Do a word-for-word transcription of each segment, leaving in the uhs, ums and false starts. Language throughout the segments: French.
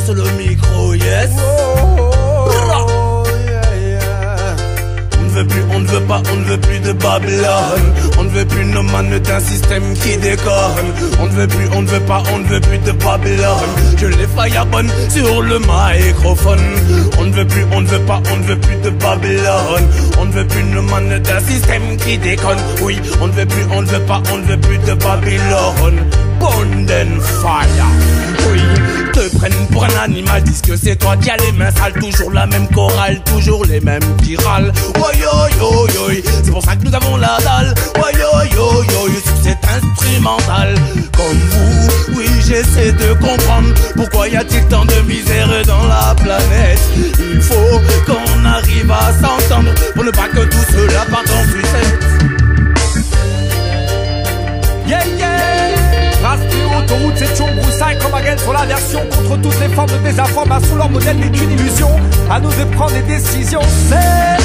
sur le micro, yes. On ne veut plus, on ne veut pas, on ne veut plus de Babylone. On ne veut plus nos manes d'un système qui déconne. On ne veut plus, on ne veut pas, on ne veut plus de Babylone. Je les firebonne sur le microphone. On ne veut plus, on ne veut pas, on ne veut plus de Babylone. On ne veut plus nos manes d'un système qui déconne. Oui, on ne veut plus, on ne veut pas, on ne veut plus de Babylone. Bond and fire. Oui, te prennent pour un animal, disent que c'est toi qui as les mains sales. Toujours la même chorale, toujours les mêmes qui râlent. Ouais, yo, yo, yo, c'est pour ça que nous avons la dalle. Ouais, yo, yo, yo, sur cet instrumental. Comme vous, oui, j'essaie de comprendre pourquoi y a-t-il tant de misère dans la planète. Il faut qu'on arrive à s'entendre pour ne pas que tout cela parte en sucette. Yeah, yeah. Rastré autoroute, c'est Tchon broussaille comme Again sur la version. Contre toutes les formes de désinformation, leur modèle n'est qu'une illusion. À nous de prendre des décisions, c'est...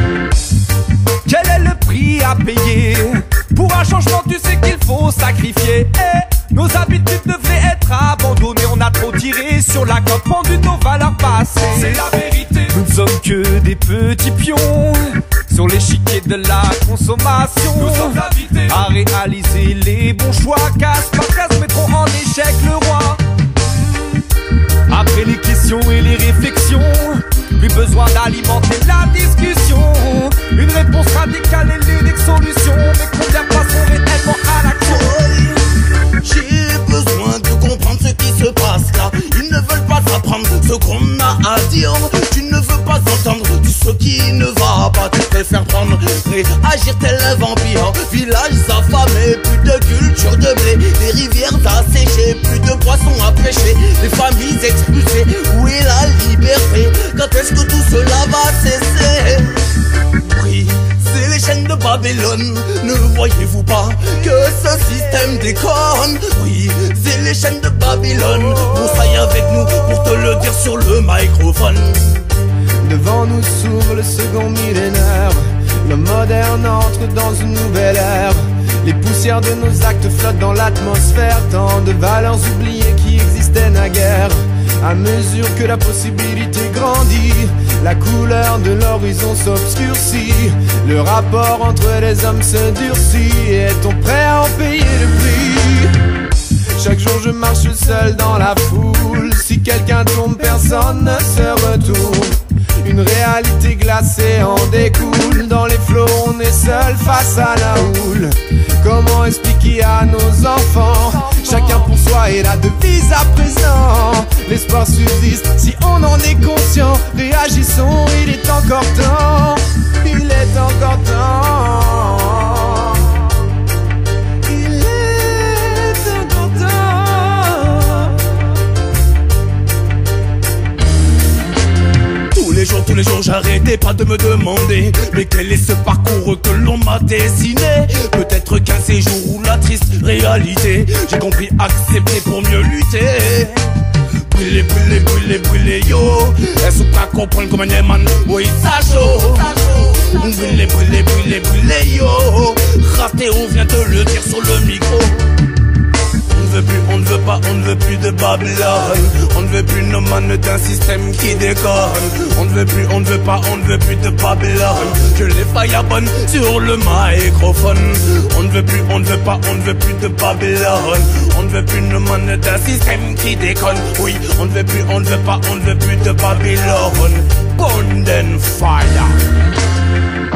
Quel est le prix à payer? Pour un changement, tu sais qu'il faut sacrifier. Et nos habitudes devraient être abandonnées. On a trop tiré sur la corde, pendu nos valeurs passées. C'est la vérité. Nous ne sommes que des petits pions sur l'échiquier de la consommation. Nous sommes invités à réaliser les bons choix. Casse par casse mettront en échec le roi. Après les questions et les réflexions, plus besoin d'alimenter la discussion. Une réponse radicale et l'unique solution. Mais combien passeront réellement à l'action? J'ai besoin de comprendre ce qui se passe là. Ils ne veulent pas apprendre ce qu'on a à dire. Tu ne veux pas entendre tout ce qui ne va pas. Tu préfères prendre, réagir tel un vampire. Villages affamés, plus de culture de blé. Les rivières asséchées, plus de poissons à pêcher. Les familles expulsées, où est la liberté? Quand est-ce que tout cela va cesser? Oui, c'est les chaînes de Babylone. Ne voyez-vous pas que ce système déconne? Oui, c'est les chaînes de Babylone. Broussaille avec nous pour te le dire sur le microphone. Devant nous s'ouvre le second millénaire. L'homme moderne entre dans une nouvelle ère. Les poussières de nos actes flottent dans l'atmosphère. Tant de valeurs oubliées qui existaient naguère. À mesure que la possibilité grandit, la couleur de l'horizon s'obscurcit. Le rapport entre les hommes se durcit. Est-on prêt à en payer le prix? Chaque jour je marche seul dans la foule. Si quelqu'un tombe, personne ne se retourne. Une réalité glacée en découle. Dans les flots on est seul face à la houle. Comment expliquer à nos enfants? Chacun pour soi est la devise à présent. L'espoir subsiste si on en est conscient. Réagissons, il est encore temps. Il est encore temps. Il est encore temps. Tous les jours, tous les jours, j'arrêtais pas de me demander mais quel est ce parcours que l'on m'a dessiné? Peut-être qu'un séjour ou la triste réalité. J'ai compris accepter pour mieux lutter. Brûler, brûler, brûler, brûler, yo. Est-ce que tu comprends comme un man? Oui, ça chaud. Brûler, brûler, brûler, brûler, yo. Raté, on vient te le dire sur le micro. On ne veut plus, on ne veut pas, on ne veut plus de Babylone. On ne veut plus nos manes d'un système qui déconne. On ne veut plus, on ne veut pas, on ne veut plus de Babylone. Je les firebonne sur le microphone. On ne veut plus, on ne veut pas, on ne veut plus de Babylone. On ne veut plus nos manes d'un système qui déconne. Oui, on ne veut plus, on ne veut pas, on ne veut plus de Babylone. Bond and fire.